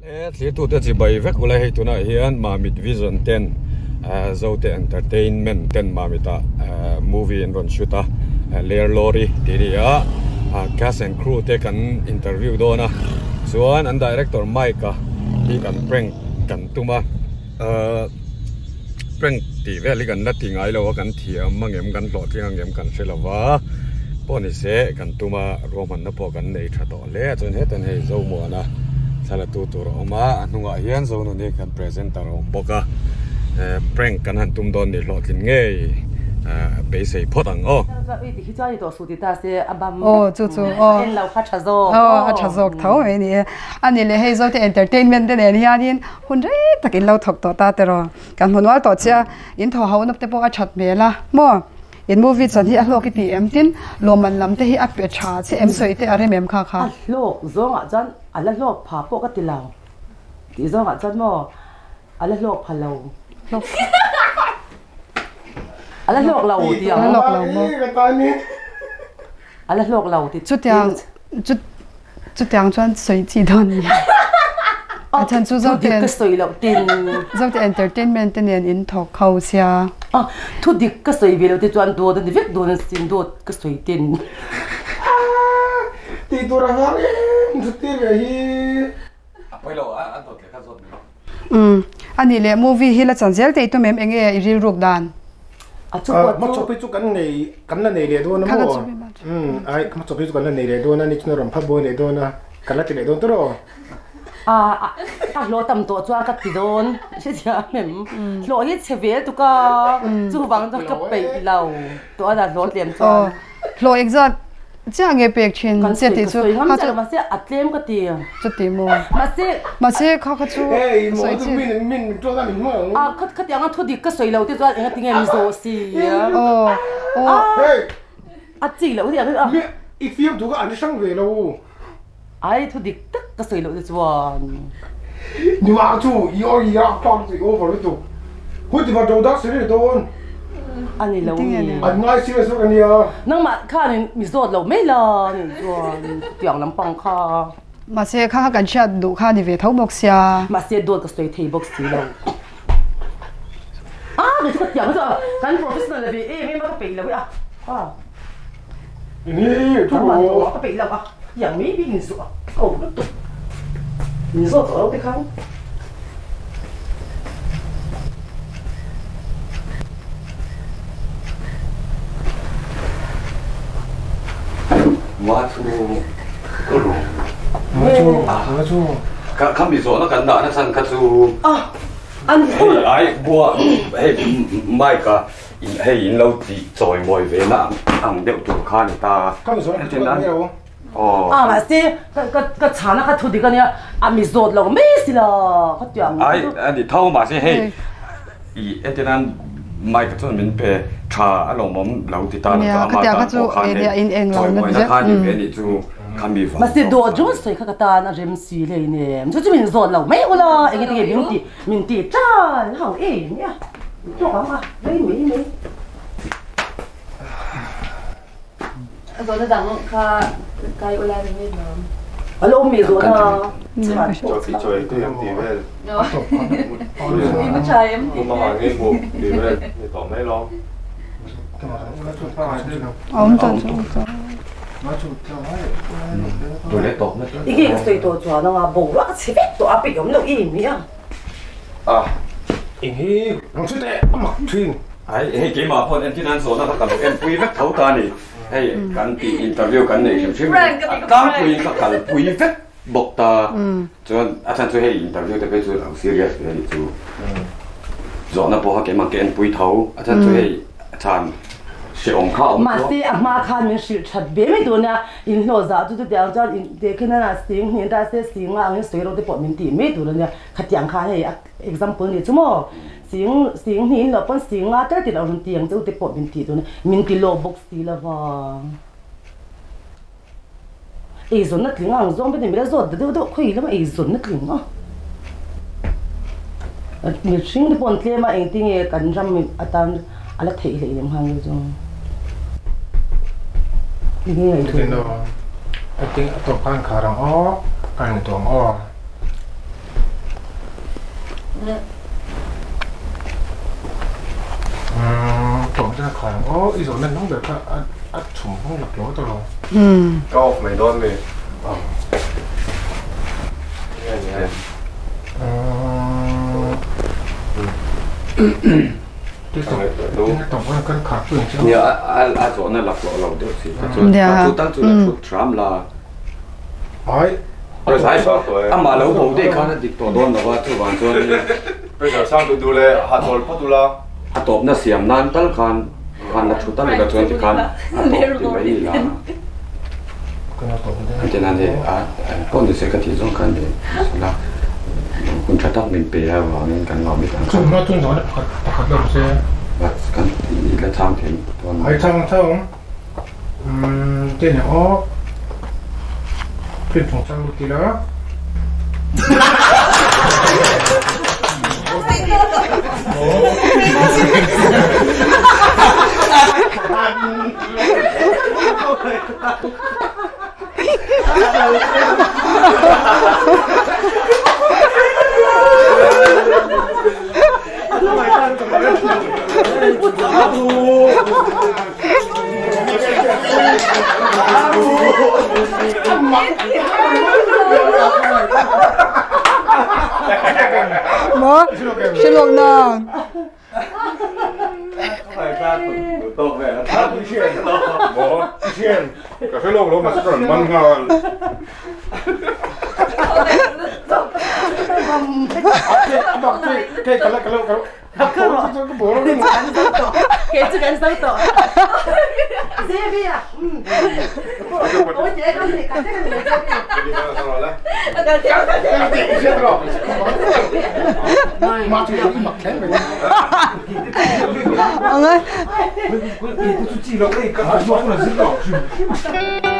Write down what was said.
Thì tụi tôi chỉ bày vẽ của lại tụi này hiện Mamit Vision 10 Zote Entertainment 10 Mamit movie and run shoot LERLAWRI thì đi cast and crew te kan interview do na chuan an director Mike hi kan prank kan tuma prank ti ve li kan la ti ngai lo kan thiam mangem kan lo ti ngem kan selawa poni se kan tuma roman na po kan nei tha to le chun hetan hei zo mo na sala tu tur oma anunga hian zo no ne kan presenter om boka prank kan han tum don ni lo tin nge be sei photang o chu chazok thau mai ni ani le hei Zote Entertainment de ne hianin hun rei takin lo thok to ta tero kan hunwal to cha in tho haun te po a that mela mo in movie chan hi a hlok ti em tin loman lam te hi a pe tha che em soi te are mem kha kha lok zonga chan ala lok pha po ka tilaw ti zonga chan mo ala lok phalo lok ala lok lau ti ala lok lau mo ala lok lau ti chu tiang chuan soi chi don a chan chu Zote ka soi lau tin Zote Entertainment nen in thok khau sia thu dik ka soi ve lau ti chuan do de vek do na sin do ka soi tin ti tu ra ha chu ti ve hi poi lo an to ke kha zot ani le movie hi la chanzel te tu mem enge i ril ruk dan ma chopi chu kan la nei le do na mo ai ma chopi chu kan la nei le do na ni chna ram pha bo le do na kan la ti le do to ro ta lo tam to chuan ka ti don se ja mem lo hi chevel tu ka chu wang ta ka pe lau to ada lo tlem chuan lo exact cha nge pek chin se ti chu ha cha ma se atlem ka ti chu ti mo ma se kha kha chu soi chi min to da min mo khat yang thu dik ka soi lo ti chuan enga ti nge mi zo si hey a chi lo ti a i film tu ka an sang ve lo ai thu dik tak ka soi lo ti chuan ni ma chu yo ya pam ti over tu hu ti ba do da se le don ani lo ni an ngai si so kan ya nang ma kha ni mi zot lo mai la ni chuan tiang lam pang kha ma se kha kan chat du kha ni ve thau box sia ma se do ka soi thei box ti lo ni chu ka tiang so kan professional le ve mi ma ka pe lo ni tu ka pe lo yang mi bi ni so你说走了，别看。 我出， 看比说那干大那山看出安嘿哎我嘿麦个嘿因老子在外边那红掉做看你大， 看比说简单没有。 mà xe cái chả nó cái thu thì cái này mi rột lâu mấy xí là cái chuyện ai đi thâu mà xe hey em tên anh mai cái chỗ mình về trà lòng mắm lâu thì ta là cái chỗ in rồi ngoài nó khai về đi chú khám bị mà xe đồ chúng soi cái ta nó rem xí này nè chú mình rột lâu mấy là anh cái mình tì trà hỏng nhá cho các bạn mấy rồi nó đằng cái ô lai bên đó. Alo mì rồi à? Cho phi chơi tôi em tìm về. Đi mất trời em. Mà hỏi nghe bộ tìm về để tỏ mấy lo. Ông tao. tôi lấy tỏ mấy. 이게 있어요 또 좋아하는 거 뭐라 집에도 앞에 염려 이미야. Ý, nó chết đấy, mặc thuyền. Ai hey cái mà phone em tin anh số nó cần em quý vết thấu ta này. Hey kan ti interview kan này xem kan quý các kan quý vết bọc ta. Cho anh cho hey interview thì cái chú làm serious cái này chú. Rồi nó bỏ cái mà cái em quý thấu, anh cho hey chan sẽ ông khao. Mà sẽ mà khan mình sẽ chặt bé mấy đứa nè, in lo ra chú tiếng cho in để cái này là tiếng hiện tại sẽ tiếng là anh soi rồi để bỏ mình tìm mấy đứa nè, khát tiếng khan hay example này chú mò. Tiếng hiện là con tiếng á, tới thì là dùng tiếng chú để bỏ mình tìm lo box tí là vào. Ấy rồi nó tiếng hàng giống bên này mình đã rồi, đâu khuấy lắm ấy rồi nó tiếng á. Mình xin được bọn kia mà anh tiếng cần trăm mình tan ala thấy lại làm hàng rồi. Đi ngay thôi. Tiếng tổ pan khá rong ó, pan tổ ó. tổng ra khỏi ý rồi nên nóng được ăn chủng không lập lỗ tôi rồi cao mày đón về cái tổng cái cân khạc phương chứ nhớ à chỗ này lập lỗ lâu được gì chú tăng chú là chú Trump là hỏi rồi sai sao à mà lâu bầu đây khá là đi tổ đón là chú hoàn toàn bây giờ sang tụi lệ hạt tổ bắt tụi la hạt tổ nó xiêm nan tal khan là chú tal là chú thì khan hạt tổ thì mấy là cho nên thì con thì sẽ có thể dùng khan để làคุณจะต้องเป็นเปียหวังกันงอมิกันครับมาทุ่งหนอนตักดอกเสียว่ากันและทำถึงตอนไอ้ทางเท่าเจเนี่ยอ๋อเป็นของช่างลูกทีแล้ว Mo, silog na. Tốt về nó thắt cái chuyện đó. Bố, chuyện. Cả cái lông mà rất là măng ngon. Cái lông. Bố nó đi. Cái chữ cái sao tổ. Dễ bị à? Ôi chị con thì cả cái này dễ bị. Cái theo cái Chết rồi. Mà chị cũng mặc kén vậy. Ông ơi. Chị nó cái cả nó là rất rõ.